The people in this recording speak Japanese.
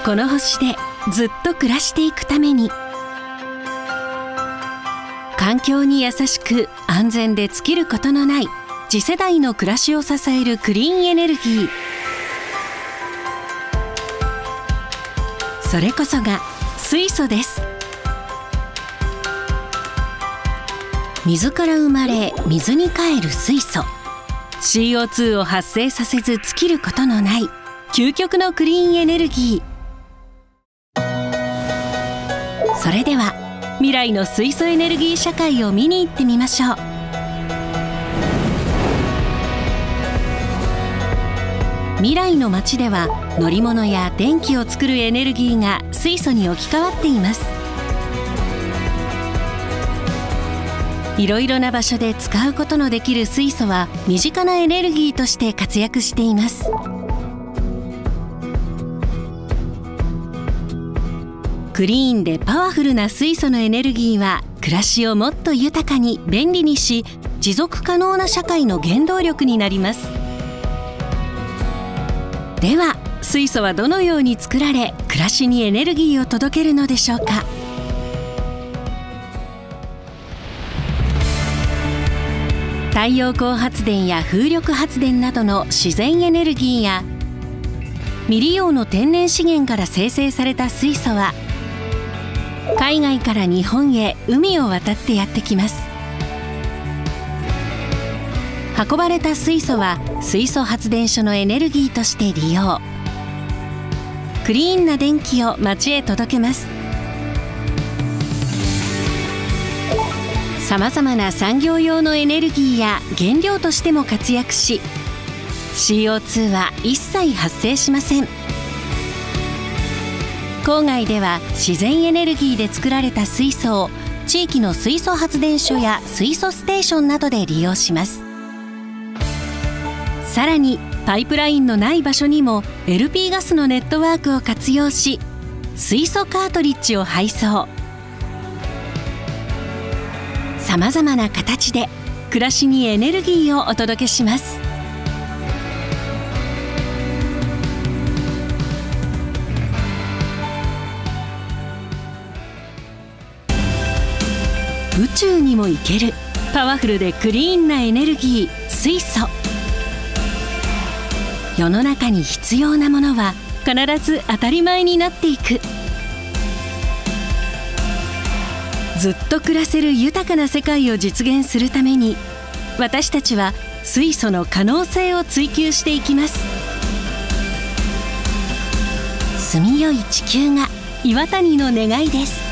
この星でずっと暮らしていくために、環境に優しく安全で尽きることのない次世代の暮らしを支えるクリーンエネルギー、それこそが水素です。水から生まれ水に帰る水素、 CO2 を発生させず尽きることのない究極のクリーンエネルギー。それでは未来の水素エネルギー社会を見に行ってみましょう。未来の街では乗り物や電気を作るエネルギーが水素に置き換わっています。いろいろな場所で使うことのできる水素は身近なエネルギーとして活躍しています。クリーンでパワフルな水素のエネルギーは暮らしをもっと豊かに便利にし、持続可能な社会の原動力になります。では水素はどのように作られ、暮らしにエネルギーを届けるのでしょうか。太陽光発電や風力発電などの自然エネルギーや未利用の天然資源から生成された水素は海外から日本へ海を渡ってやってきます。運ばれた水素は水素発電所のエネルギーとして利用、クリーンな電気を街へ届けます。さまざまな産業用のエネルギーや原料としても活躍し、 CO2 は一切発生しません。郊外では自然エネルギーで作られた水素を地域の水素発電所や水素ステーションなどで利用します。さらにパイプラインのない場所にも LP ガスのネットワークを活用し、水素カートリッジを配送。さまざまな形で暮らしにエネルギーをお届けします。宇宙にも行けるパワフルでクリーンなエネルギー、水素。世の中に必要なものは必ず当たり前になっていく。ずっと暮らせる豊かな世界を実現するために、私たちは水素の可能性を追求していきます。住みよい地球が岩谷の願いです。